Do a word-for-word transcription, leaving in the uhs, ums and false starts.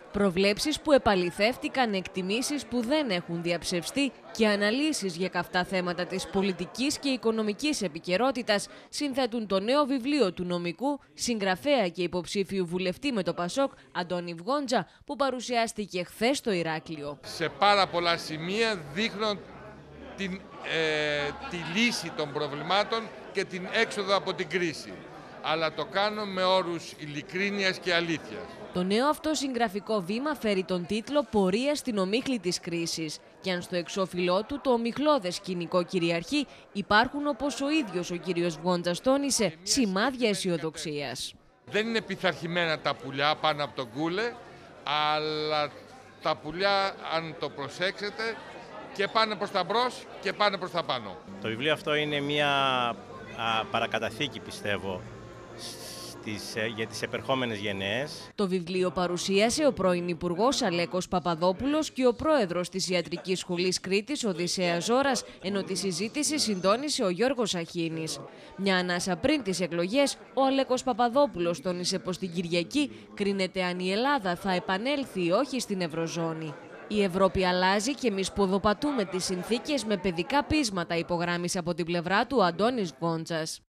Προβλέψεις που επαληθεύτηκαν, εκτιμήσεις που δεν έχουν διαψευστεί και αναλύσεις για καυτά θέματα της πολιτικής και οικονομικής επικαιρότητας συνθέτουν το νέο βιβλίο του νομικού, συγγραφέα και υποψήφιου βουλευτή με το Πασόκ Αντώνη Βγόντζα, που παρουσιάστηκε χθες στο Ηράκλειο. Σε πάρα πολλά σημεία δείχνουν την, ε, τη λύση των προβλημάτων και την έξοδο από την κρίση. Αλλά το κάνω με όρους ειλικρίνειας και αλήθειας. Το νέο αυτό συγγραφικό βήμα φέρει τον τίτλο «Πορεία στην ομίχλη της κρίσης». Και αν στο εξώφυλλό του το ομιχλώδες σκηνικό κυριαρχεί, υπάρχουν, όπως ο ίδιος ο κύριος Βγόντζας τόνισε, σημάδια αισιοδοξίας. Δεν είναι πειθαρχημένα τα πουλιά πάνω από τον κούλε, αλλά τα πουλιά, αν το προσέξετε, και πάνε προς τα μπρος και πάνε προς τα πάνω. Το βιβλίο αυτό είναι μια α, παρακαταθήκη, πιστεύω, στις, για τις επερχόμενες γενναίες. Το βιβλίο παρουσίασε ο πρώην Υπουργός Αλέκος Παπαδόπουλος και ο πρόεδρος της Ιατρικής Σχολής Κρήτης Οδυσσέας Ζώρας, ενώ τη συζήτηση συντόνισε ο Γιώργος Αχίνης. Μια ανάσα πριν τις εκλογές, ο Αλέκος Παπαδόπουλος τόνισε πως την Κυριακή κρίνεται αν η Ελλάδα θα επανέλθει ή όχι στην Ευρωζώνη. Η Ευρώπη αλλάζει και εμείς ποδοπατούμε τις συνθήκες με παιδικά πείσματα, υπογράμμισε από την πλευρά του ο Αντώνης Βγόντζας.